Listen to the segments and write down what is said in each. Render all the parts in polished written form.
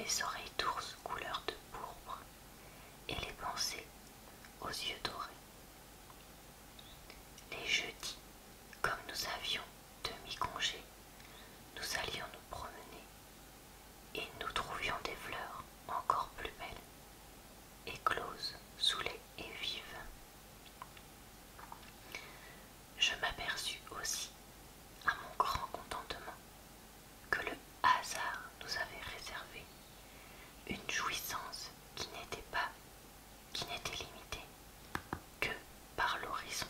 les oreilles d'ours couleur de pourpre et les pensées aux yeux dorés. Les jeudis, comme nous avions demi-congé, nous allions nous promener et nous trouvions des fleurs encore plus belles, écloses sous les haies vives. Je m'aperçus aussi, à mon grand contentement, que le hasard nous avait réservé une jouissance qui n'était limitée que par l'horizon.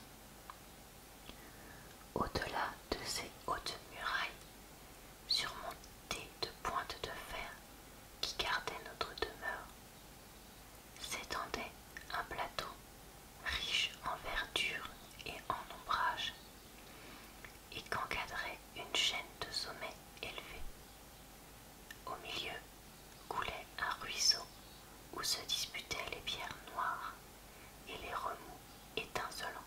Au-delà de ces hautes murailles, surmontées de pointes de fer qui gardaient notre demeure, s'étendait un plateau riche en verdure et en ombrage, et qu'encadrait une chaîne de sommets élevés. Au milieu coulait un ruisseau où se disputaient les pierres noires et les remous étincelants.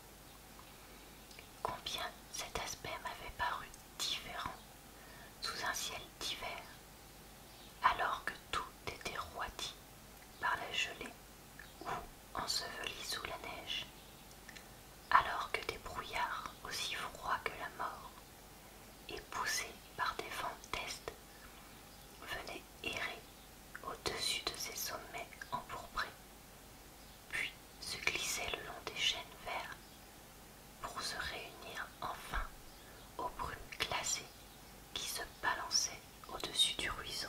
Combien cet aspect m'avait paru différent sous un ciel d'hiver, alors que tout était roidi par la gelée ou enseveli sous la neige, alors que des brouillards aussi froids que la mort et poussés par des vents d'est venaient errer au-dessus de ces sommets empourprés, puis se glissaient le long des chênes verts pour se réunir enfin aux brumes glacées qui se balançaient au-dessus du ruisseau.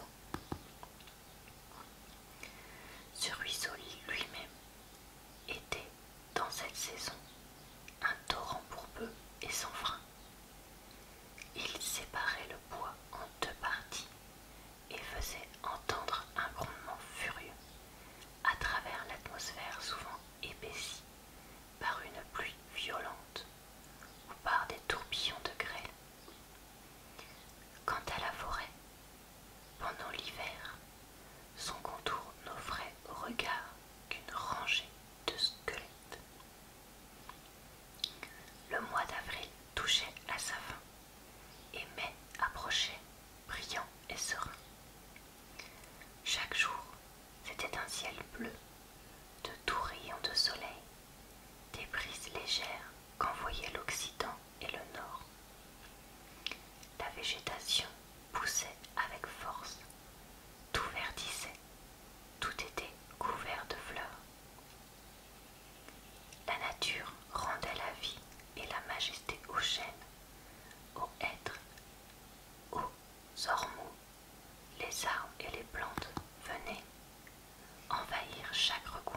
Ce ruisseau lui-même était, dans cette saison, un torrent bourbeux et sans frein. Il séparait le bois en deux parties et faisait entendre un grondement furieux à travers l'atmosphère souvent épaissie par une pluie violente ou par des tourbillons de grêle. Quant à la forêt, pendant l'hiver, son contour n'offrait au regard qu'une rangée de squelettes. Le mois d'avril touchait à sa fin et mai approchait, brillant et serein. Chaque jour, c'était un ciel bleu, de doux rayons de soleil, des brises légères qu'envoyaient l'Occident et le Nord. La végétation poussait avec force, tout verdissait, tout était couvert de fleurs. La nature rendait la vie et la majesté aux chênes, aux hêtres, aux ormeaux. Les arbres et les plantes venaient envahir chaque recoin